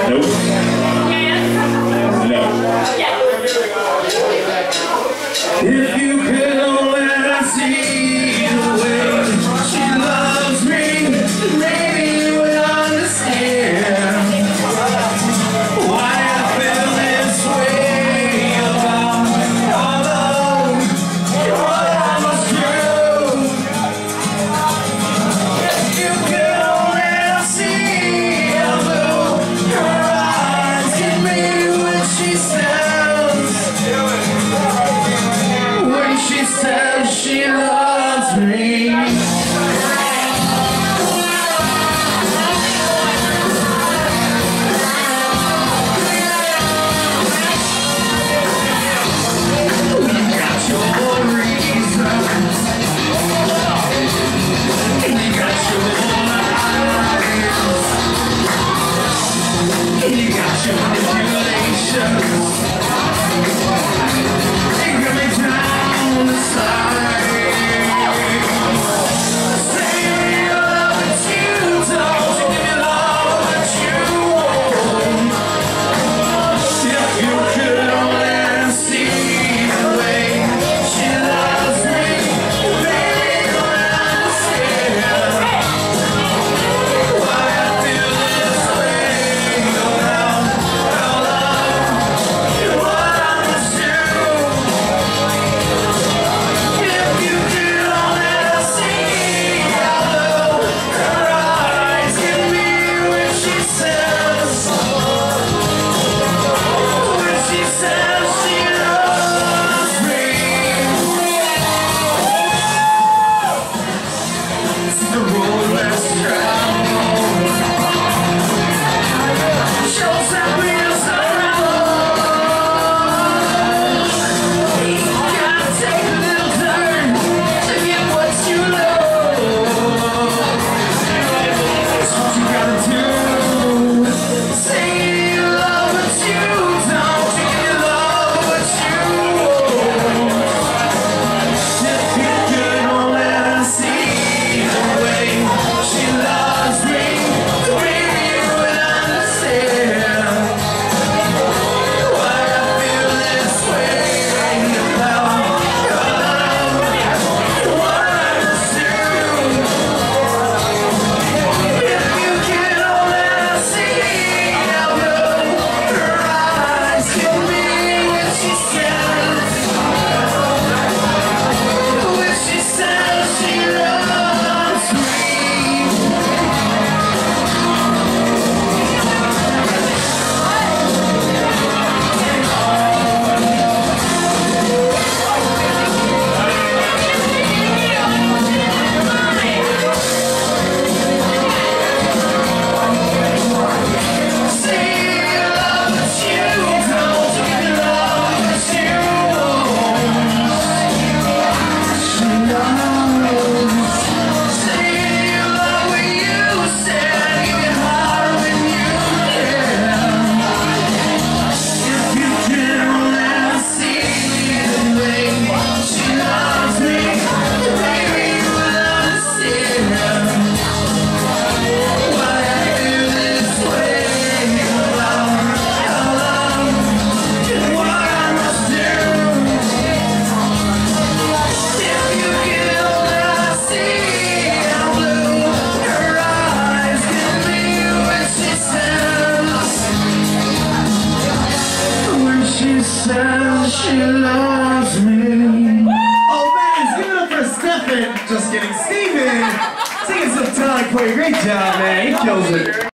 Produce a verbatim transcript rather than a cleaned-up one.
Nope. No. If you could only see the way she loves me, maybe you would understand why I feel this way about all of what I must do. If you could only see how blue her eyes can be when she says, when she says she loves me. You got your manipulations. You got me down the side. Say you love but you don't. You give me love but you won't. If you could only see the way she loves me, baby, you would understand why I feel this way. Says she loves me. Oh man, give it up for SteveS. Just kidding, SteveS. Singing some Tonic for you. Great job, man. He kills it.